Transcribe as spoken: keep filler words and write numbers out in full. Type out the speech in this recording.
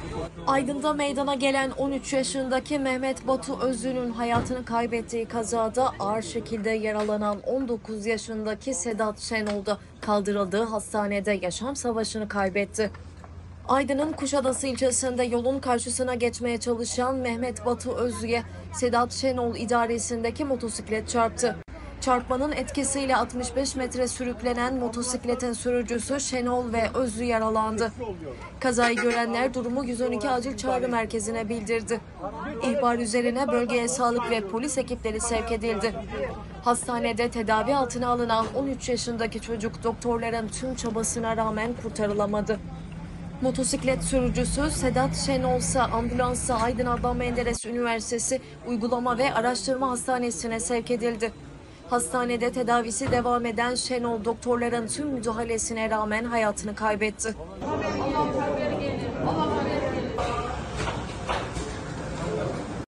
Aydın'da meydana gelen on üç yaşındaki Mehmet Batu Özlü'nün hayatını kaybettiği kazada ağır şekilde yaralanan on dokuz yaşındaki Sedat Şenol da kaldırıldığı hastanede yaşam savaşını kaybetti. Aydın'ın Kuşadası ilçesinde yolun karşısına geçmeye çalışan Mehmet Batu Özlü'ye Sedat Şenol idaresindeki motosiklet çarptı. Çarpmanın etkisiyle altmış beş metre sürüklenen motosikletin sürücüsü Şenol ve Özlü yaralandı. Kazayı görenler durumu yüz on iki acil çağrı merkezine bildirdi. İhbar üzerine bölgeye sağlık ve polis ekipleri sevk edildi. Hastanede tedavi altına alınan on üç yaşındaki çocuk doktorların tüm çabasına rağmen kurtarılamadı. Motosiklet sürücüsü Sedat Şenol ise ambulansla Aydın Adnan Menderes Üniversitesi Uygulama ve Araştırma Hastanesi'ne sevk edildi. Hastanede tedavisi devam eden Şenol doktorların tüm müdahalesine rağmen hayatını kaybetti.